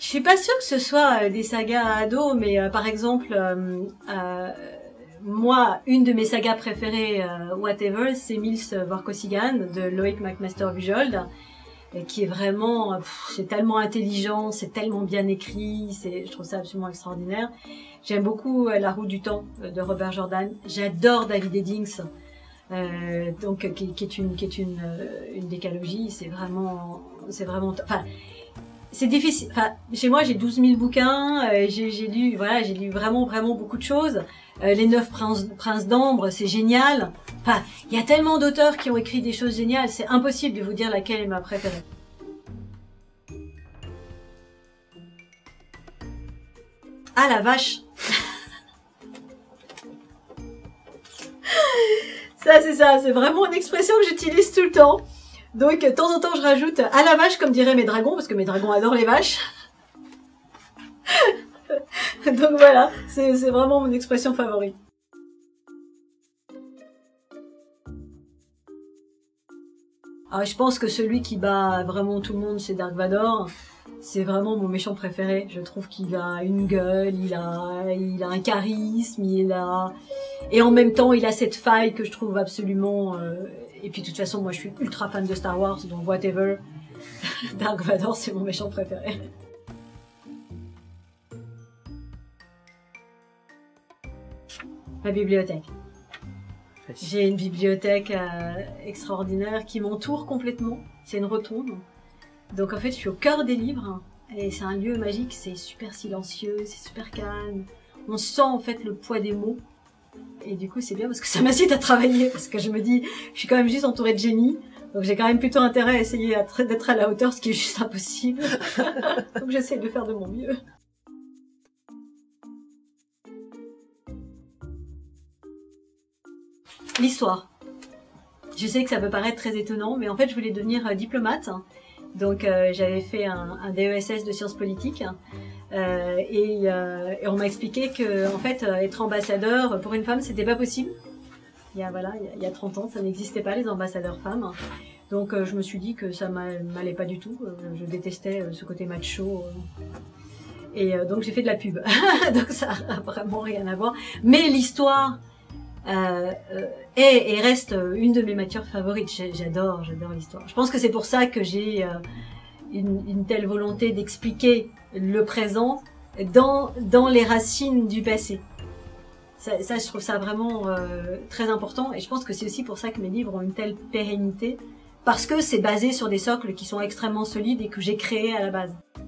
Je suis pas sûre que ce soit des sagas à ados, mais par exemple, moi, une de mes sagas préférées, whatever, c'est Mills Vorkosigan de Loic McMaster-Bujold, qui est vraiment, c'est tellement intelligent, c'est tellement bien écrit, je trouve ça absolument extraordinaire. J'aime beaucoup La Roue du Temps de Robert Jordan. J'adore David Eddings, donc qui est une décalogie. C'est vraiment, enfin. C'est difficile. Enfin, chez moi, j'ai 12 000 bouquins. J'ai lu vraiment beaucoup de choses. Les 9 princes d'Ambre, c'est génial. Enfin, il y a tellement d'auteurs qui ont écrit des choses géniales. C'est impossible de vous dire laquelle est ma préférée. Ah la vache. Ça, c'est vraiment une expression que j'utilise tout le temps. Donc, de temps en temps, je rajoute « à la vache », comme diraient mes dragons, parce que mes dragons adorent les vaches. Donc voilà, c'est vraiment mon expression favorite. Alors, je pense que celui qui bat vraiment tout le monde, c'est Dark Vador. C'est vraiment mon méchant préféré. Je trouve qu'il a une gueule, il a un charisme, et en même temps, il a cette faille que je trouve absolument... Et puis de toute façon, moi je suis ultra fan de Star Wars, donc whatever. Dark Vador, c'est mon méchant préféré. Ma bibliothèque. J'ai une bibliothèque extraordinaire qui m'entoure complètement. C'est une rotonde. Donc en fait, je suis au cœur des livres. Et c'est un lieu magique, c'est super silencieux, c'est super calme. On sent en fait le poids des mots. Et du coup, c'est bien parce que ça m'incite à travailler. Parce que je me dis, je suis quand même juste entourée de génies. Donc j'ai quand même plutôt intérêt à essayer d'être à la hauteur, ce qui est juste impossible. Donc j'essaie de faire de mon mieux. L'histoire. Je sais que ça peut paraître très étonnant, mais en fait, je voulais devenir diplomate. Donc j'avais fait un DESS de sciences politiques. Et on m'a expliqué que en fait être ambassadeur pour une femme c'était pas possible. Il y a 30 ans ça n'existait pas les ambassadeurs femmes. Donc je me suis dit que ça m'allait pas du tout. Je détestais ce côté macho. Et donc j'ai fait de la pub. Donc ça a vraiment rien à voir. Mais l'histoire est et reste une de mes matières favorites. J'adore l'histoire. Je pense que c'est pour ça que j'ai une telle volonté d'expliquer le présent dans les racines du passé. Ça, je trouve ça vraiment très important, et je pense que c'est aussi pour ça que mes livres ont une telle pérennité, parce que c'est basé sur des socles qui sont extrêmement solides et que j'ai créés à la base.